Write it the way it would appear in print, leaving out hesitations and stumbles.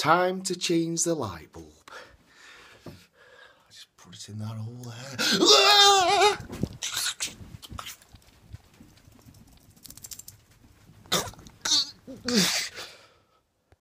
Time to change the light bulb. Just put it in that hole there.